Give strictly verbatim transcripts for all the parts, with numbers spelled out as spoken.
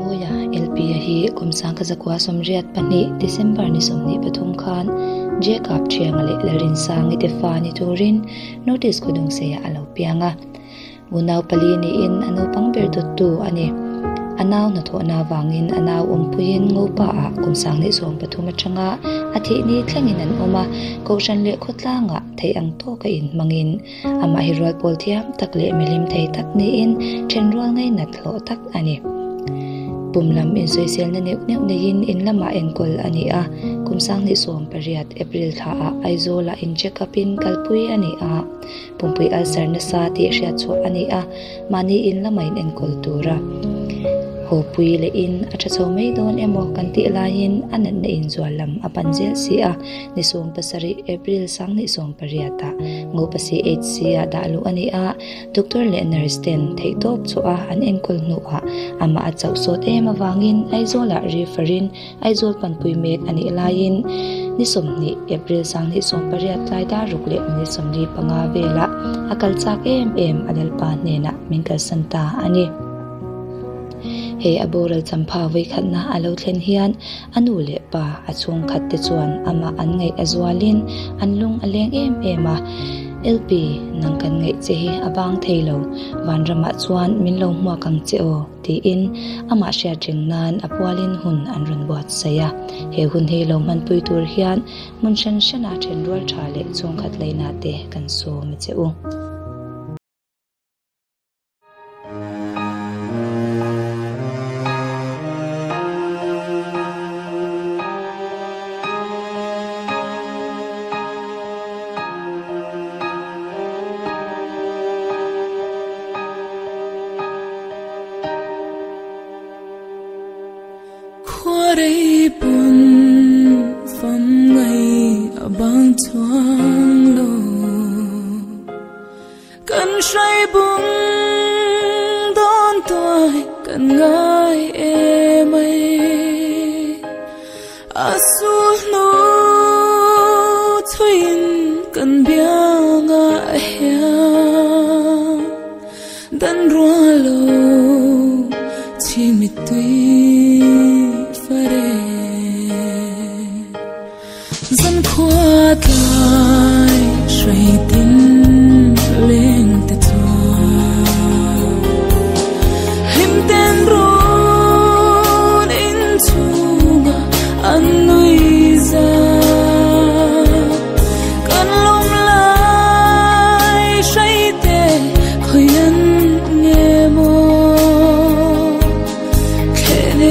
ya L P hi kumsang kazakwa somriat pani December ni somni pathum khan Jacob chiang le larin sang ite fa ni turin notice ko dung se ya alo pianga unaw pali ni in anu pangber tu ani anaw na tho na wangin anaw umpuin ngopa a kumsang ni som pathum atanga athi ni thlangin an oma koshan le khotlanga thei ang to ka in mangin ama hirwal polthia takle milim thei tak ni in thenrol ngai na thlo tak ani pumlam in social na neu neu nein in lama enkol ani a kumsang ni som pariat April tha a aizola in check-upin kalpui ani a pumpui alsar na sa ti hria chu ani a mani in lamain enkol tura ho pui le in acha chomei don emo kanti lain anan na in zwalam apanjel si a ni som pasari April sang ni som pariata ngo pasi H C a dalu ani a doctor le nurse ten thei top chu a an enkol nu a ama achau sot ema wangin aizola referin aizol panpui mek ani lain ni som ni April sang ni som pariat lai da rukle ni som ri panga vela akal chak em em adal pa ne na minkal santa ani he aboral champha wei khatna alo thlen hian anu le pa achung khat te chuan ama an ngai azwalin anlung aleng em ema L P nang kan ngai che hi abang theilo wanrama chuan minlo hma kang cheo ti in ama sha jingnan apwalin hun anrun bot saya he hun he lo man pui tur hian munshan shana then rol thale chung khat leina te kan so mi cheu Quarei bun pham ngai abang chuang lo kan shai bung don toy kan ngai e mai asu no twin kan bianga ya dan rualo chimitui dân khoa tai shay tin lên te tua him ten ron in chunga an nui za kan lom lai shay te khoyan nge mo khe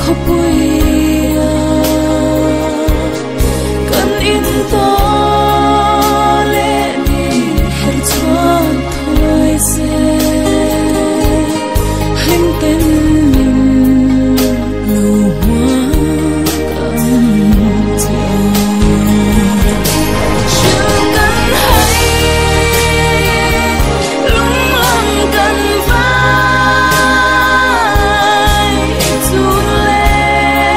khapuia kan in to le ni her chuan thoi se him ten min lu hoa kan cha chu kan hai lung lang kan vai chu le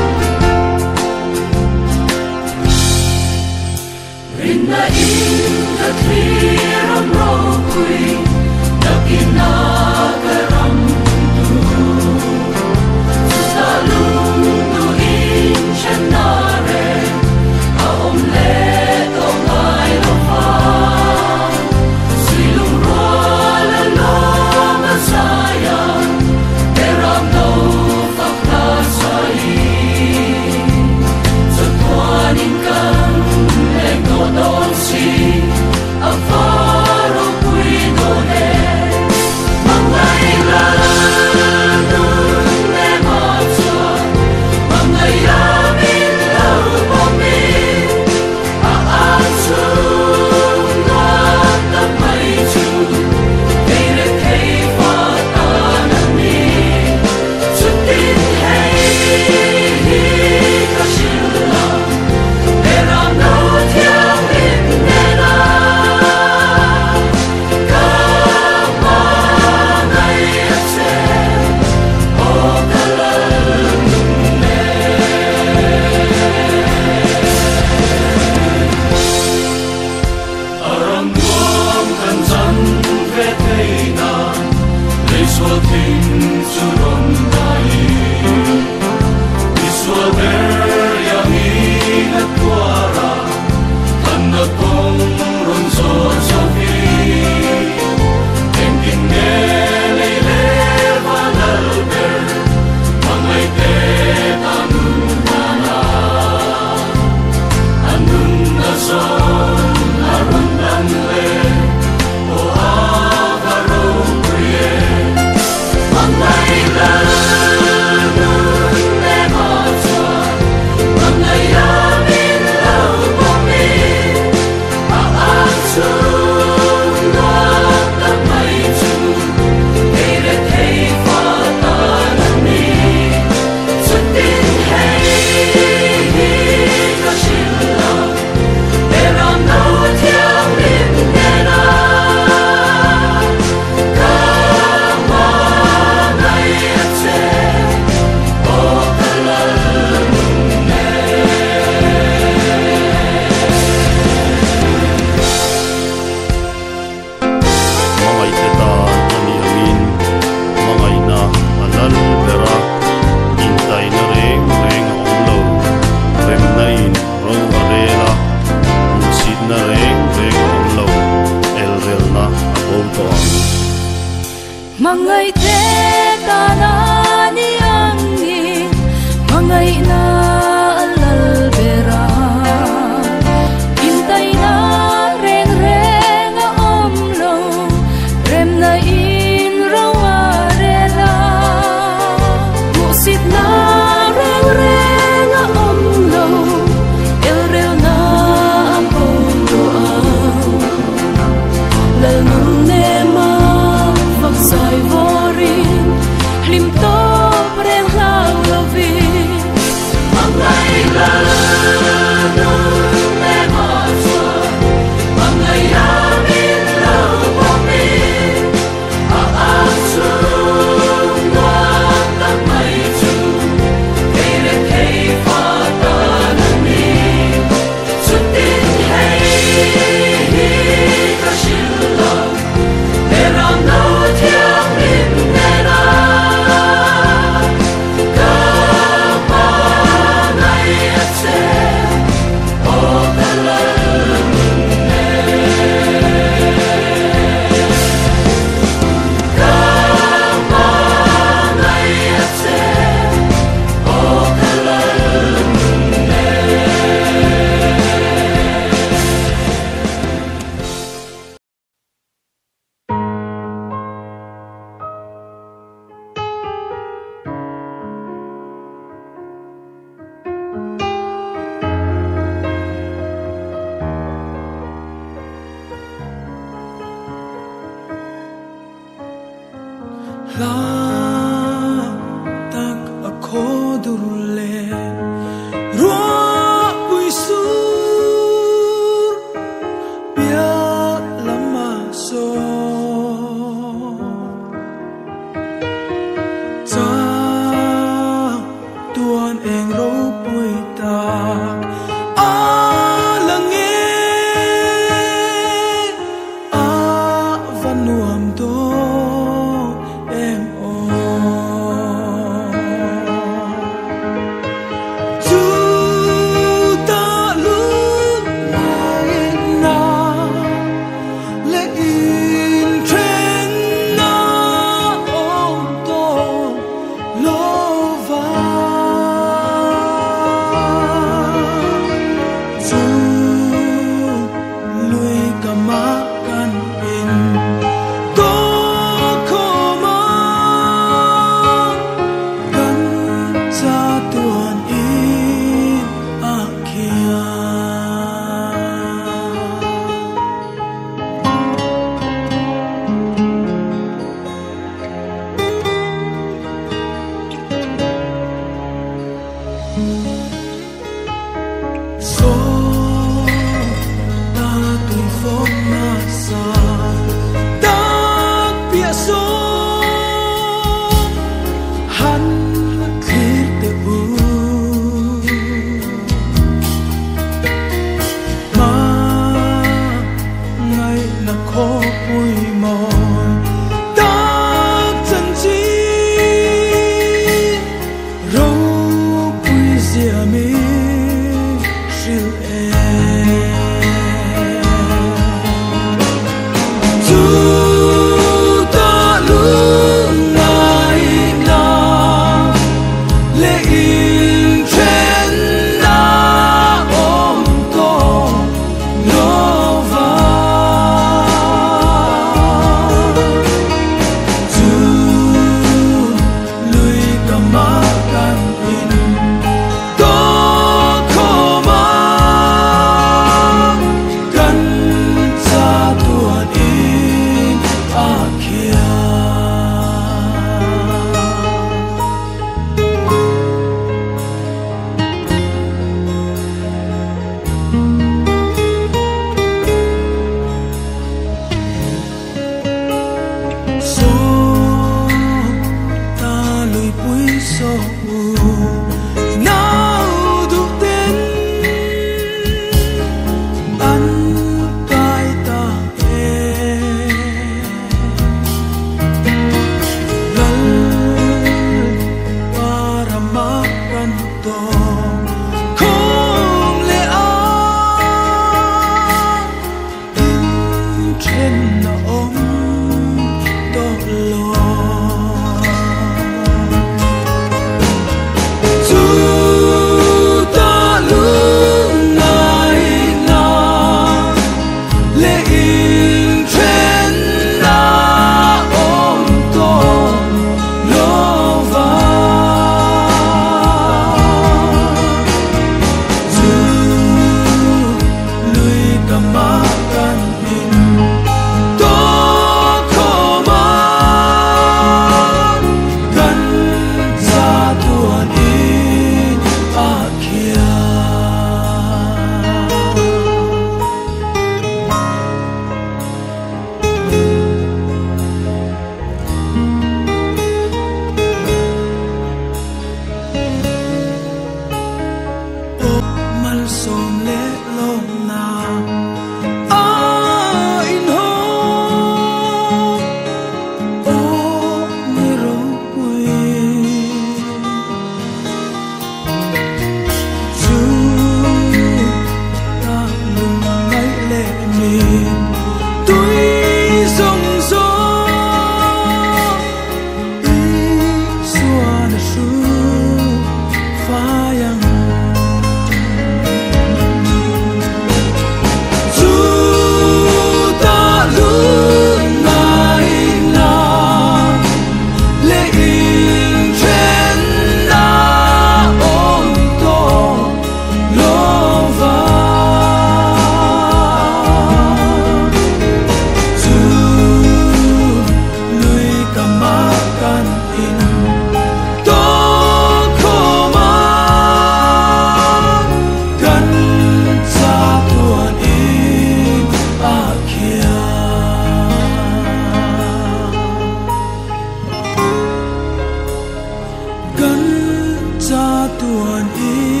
sa tuan hi